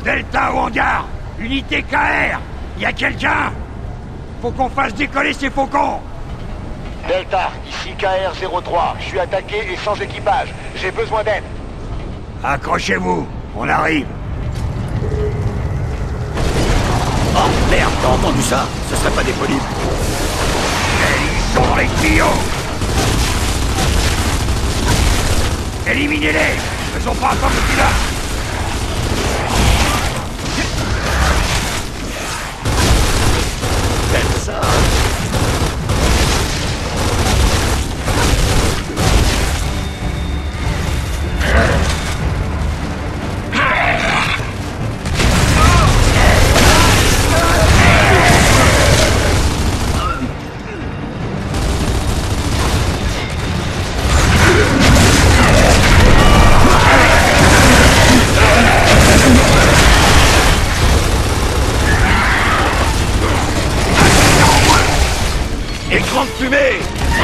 Delta au hangar! Unité KR! Y a quelqu'un? Faut qu'on fasse décoller ces faucons! Delta, ici KR-03. Je suis attaqué et sans équipage. J'ai besoin d'aide. Accrochez-vous, on arrive. Oh merde, t'as entendu ça? Ce serait pas des polypes. Et ils sont dans les tuyaux! Éliminez-les! Faisons pas comme celui-là! Faites ça. Écran de fumée!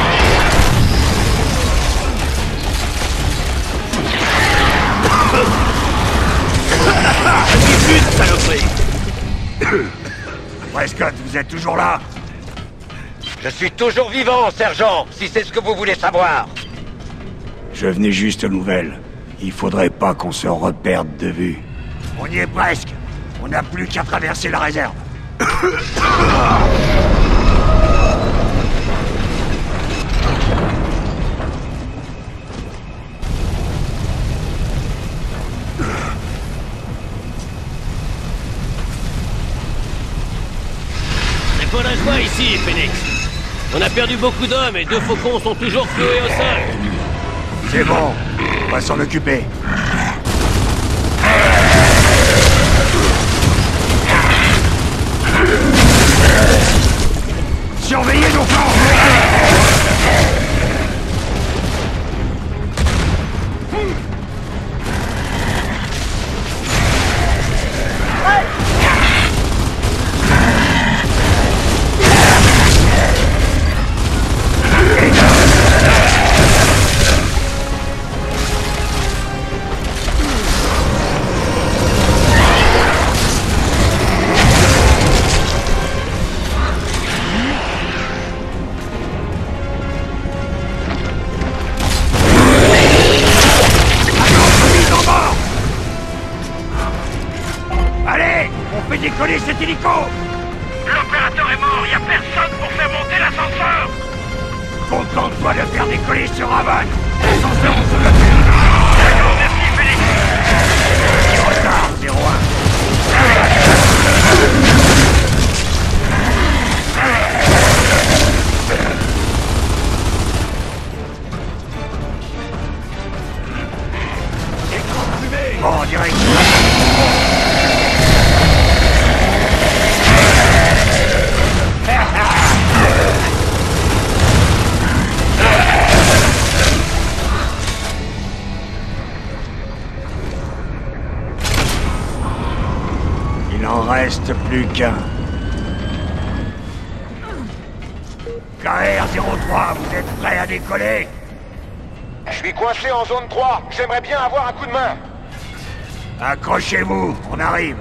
Discute, saloperie! Prescott, vous êtes toujours là? Je suis toujours vivant, sergent, si c'est ce que vous voulez savoir. Je venais juste aux nouvelles. Il faudrait pas qu'on se reperde de vue. On y est presque. On n'a plus qu'à traverser la réserve. C'est pas la joie ici, Phoenix. On a perdu beaucoup d'hommes et 2 faucons sont toujours cloués au sol. C'est bon. On va s'en occuper. Surveillez nos flancs! Décoller cet hélico! L'opérateur est mort, y a personne pour faire monter l'ascenseur! Contente-toi de faire décoller ce Raven! L'ascenseur, on se le fait! D'accord, merci Félix! Petit retard, 01. Bon, en direct! Il n'en reste plus qu'un. KR-03, vous êtes prêts à décoller? Je suis coincé en zone 3. J'aimerais bien avoir un coup de main. Accrochez-vous, on arrive.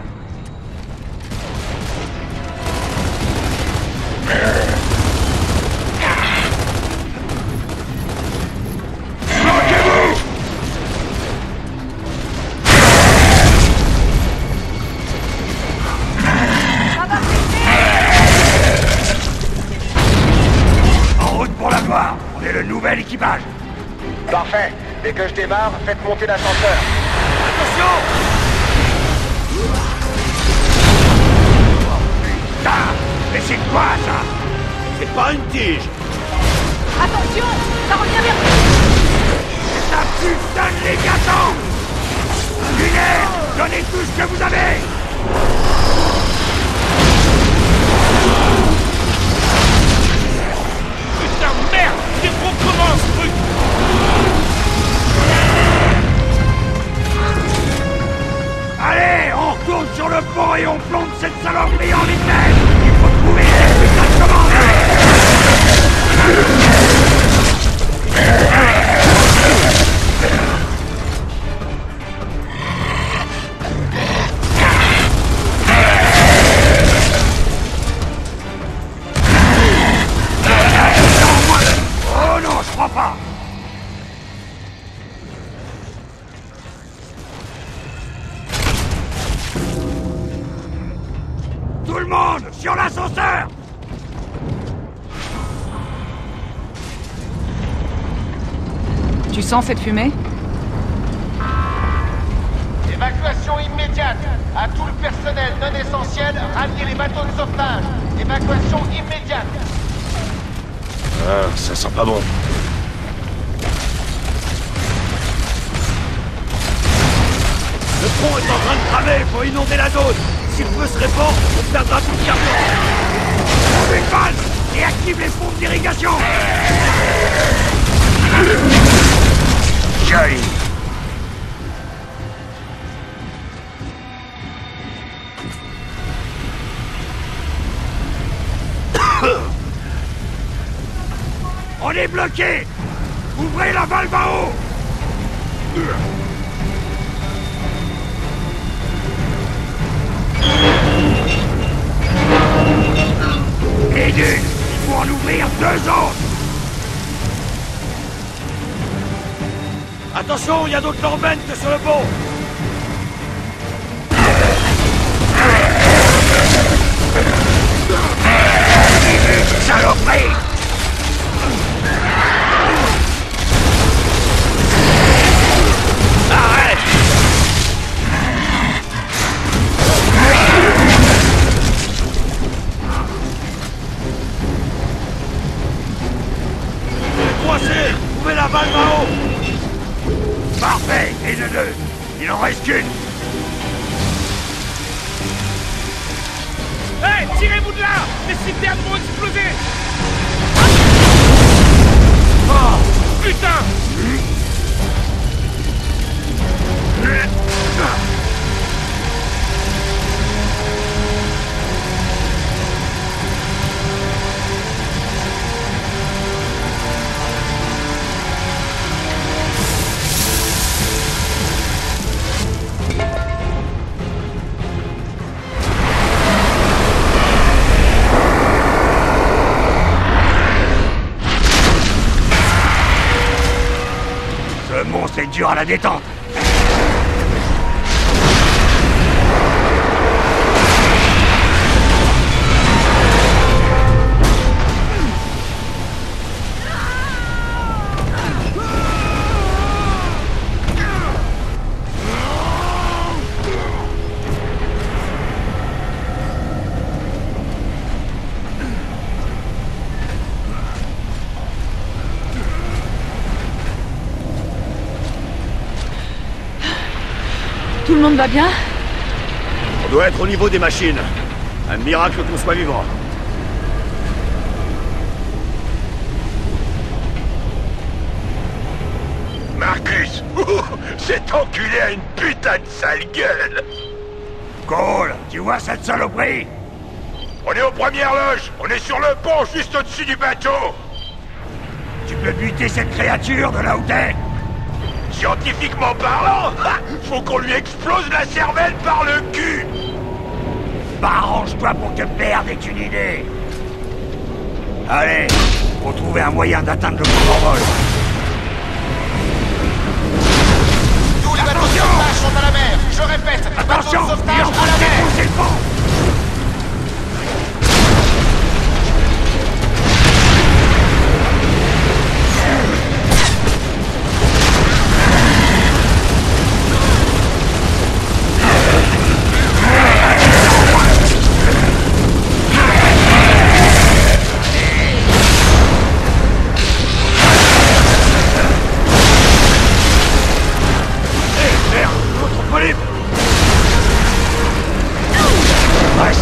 Bloquez-vous! En route pour la gloire. On est le nouvel équipage. Parfait. Dès que je démarre, faites monter l'ascenseur. Attention! Putain! Mais c'est quoi ça? C'est pas une tige. Attention, ça revient vers nous. C'est un putain de léviathan! Lunaire, donnez tout ce que vous avez! Putain, merde! C'est trop comment ce truc? Allez, on retourne sur le pont et on plombe cette saloperie en vitesse! Il faut trouver cette putain de commande! Tu sens cette fumée? Évacuation immédiate. À tout le personnel non essentiel, ralliez les bateaux de sauvetage. Évacuation immédiate. Ah, ça sent pas bon. Le pont est en train de cramer, faut inonder la zone. Si le feu se répand, on perdra tout le carburant. On une balle et active les pompes d'irrigation. Joli. On est bloqué. Ouvrez la valve à eau. Et d'une, il faut en ouvrir 2 autres. Attention, il y a d'autres lorbenes que sur le pont. Saloperie! Arrête! Coincé! Trouvez la valve en haut! Parfait! Et de 2! Il en reste qu'une! Hé, tirez-vous de là! Les citernes vont exploser! Oh, putain! Ce monstre est dur à la détente. Tout le monde va bien? On doit être au niveau des machines. Un miracle qu'on soit vivant. Marcus! Cet enculé a une putain de sale gueule! Cole, tu vois cette saloperie? On est aux premières loges! On est sur le pont, juste au-dessus du bateau! Tu peux buter cette créature de là où t'es? Scientifiquement parlant, faut qu'on lui explose la cervelle par le cul! Bah arrange-toi pour que perde ait une idée. Allez, faut trouver un moyen d'atteindre le pont en vol. Tous les bateaux de sauvetage sont à la mer. Je répète, bateaux Attention, de il est sauvetage en train à la de mer. défoncer le pont. Reste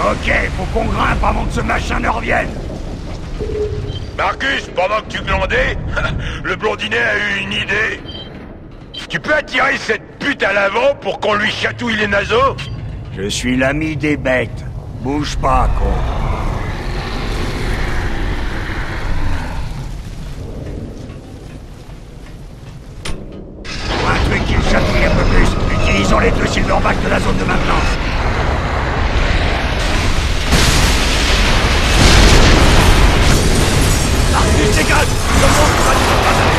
Ok, faut qu'on grimpe avant que ce machin ne revienne. Marcus, pendant que tu glandais, le blondinet a eu une idée. Tu peux attirer cette pute à l'avant pour qu'on lui chatouille les naseaux? Je suis l'ami des bêtes. Bouge pas, con. Pour un truc qui le chatouille un peu plus, utilisons les 2 silverbacks de la zone de maintenance. Marcus, dégage! Le monstre va nous écraser!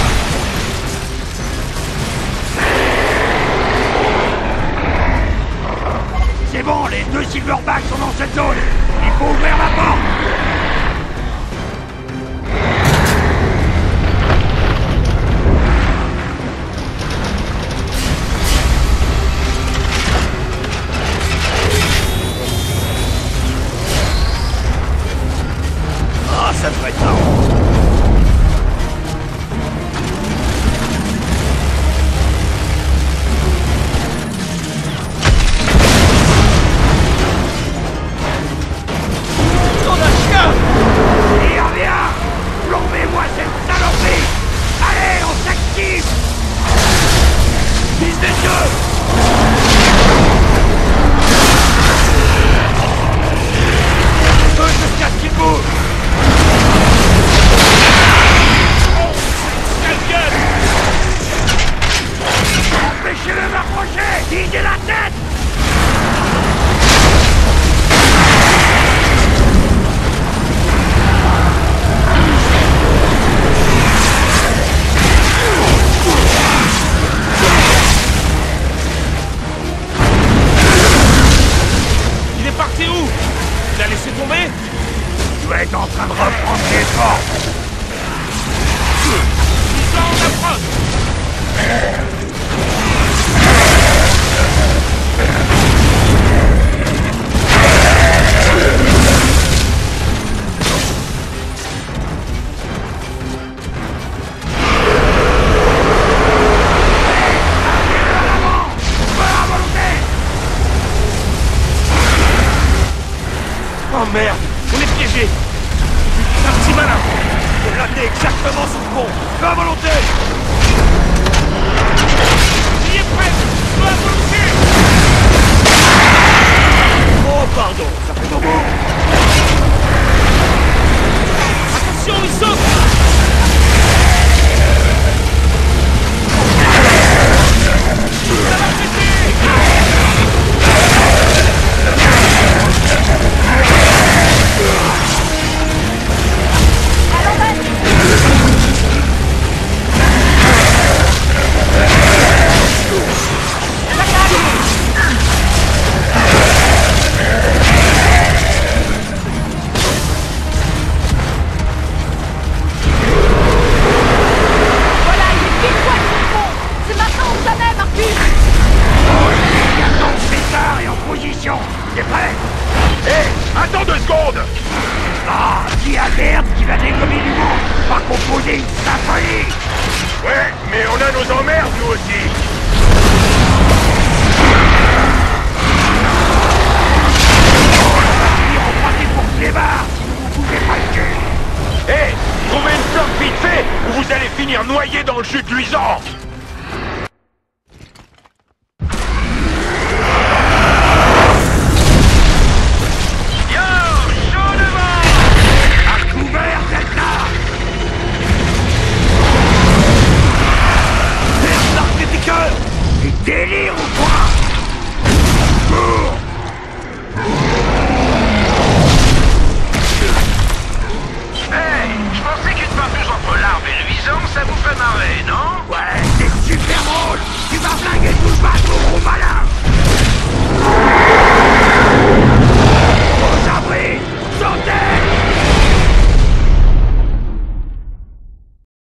C'est bon, les 2 silverbacks sont dans cette zone. Il faut ouvrir la porte. Ah, ça devrait être marrant. Oh merde, on est piégé. C'est un petit malin. Faut l'amener exactement sous le pont. Fais à volonté. Il est prêt. Fais à volonté. Oh pardon, ça fait bobo. Attention, il saute. Ça va péter. T'es prêt? Hé, attends 2 secondes. Ah, dis à Verde qui va dégommer du monde, va composer une symphonie. Ouais, mais on a nos emmerdes, nous aussi. Ils ont passé pour clébard si vous vous bougez pas le cul. Hé, trouvez une flamme vite fait ou vous allez finir noyé dans le jus de luisant.